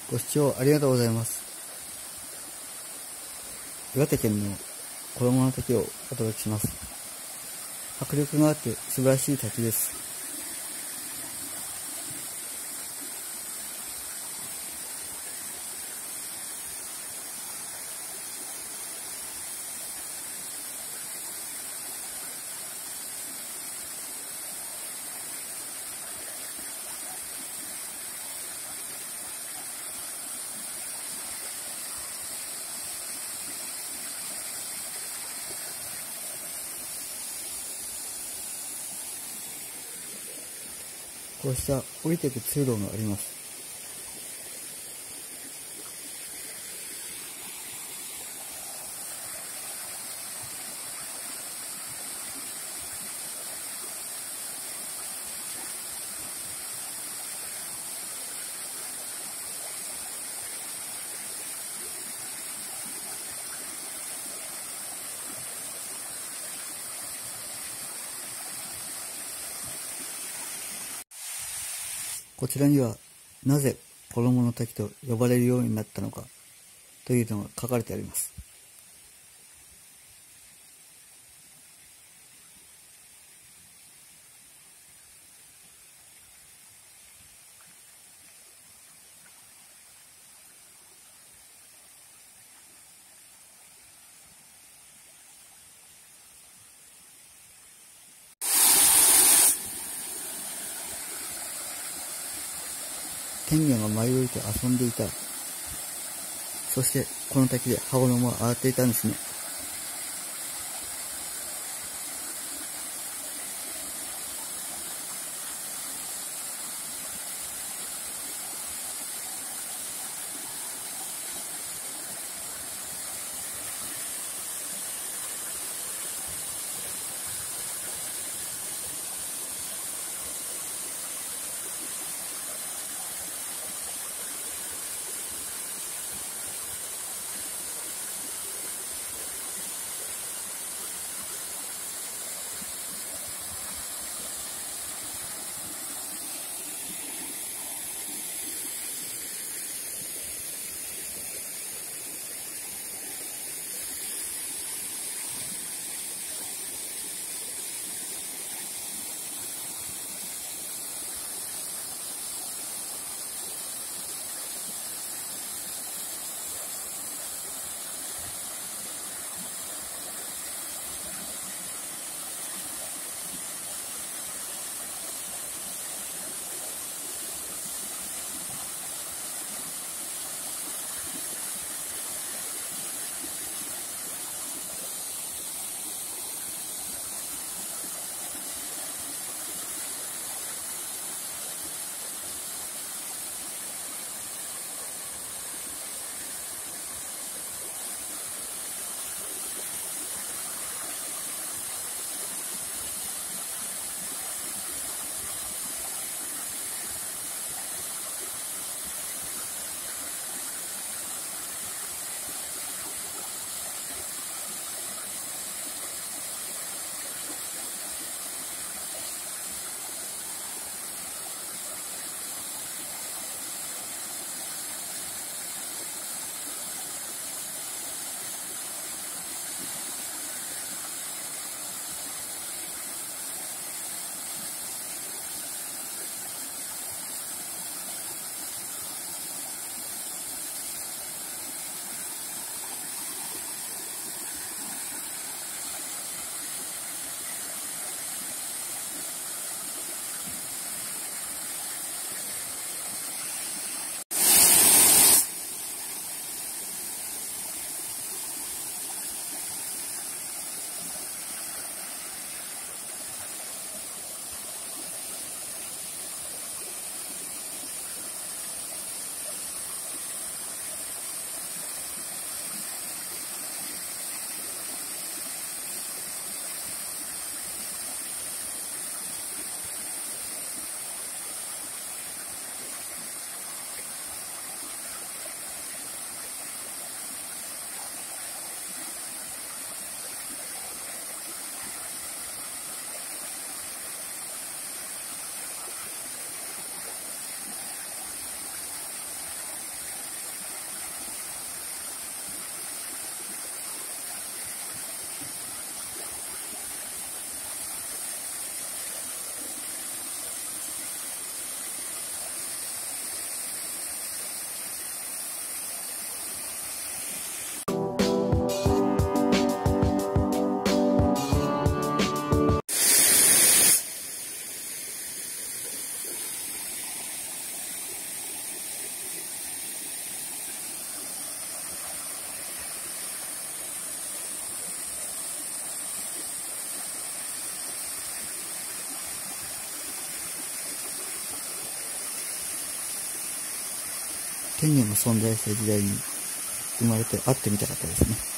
ご視聴ありがとうございます。岩手県の衣の滝をお届けします。迫力があって素晴らしい滝です。こうした降りていく通路があります。こちらにはなぜ衣の滝と呼ばれるようになったのかというのが書かれてあります。天女が舞い降りて遊んでいた。そしてこの滝で羽衣も洗っていたんですね。 天女が存在した時代に生まれて会ってみたかったですね。